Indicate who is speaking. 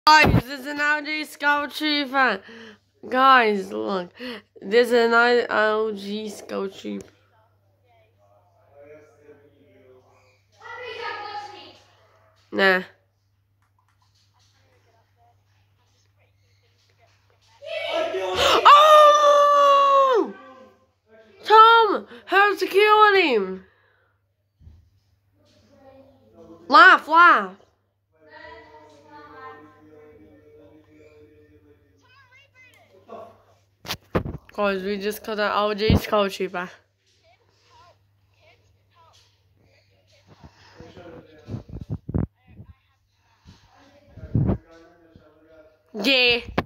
Speaker 1: Guys, this is an LG Scout Chief fan. Guys, look. This is an LG Scout Chief. Nah. Oh! Tom! How to kill him? Laugh, laugh. Guys, we just got an LG Scout Chief. Yeah.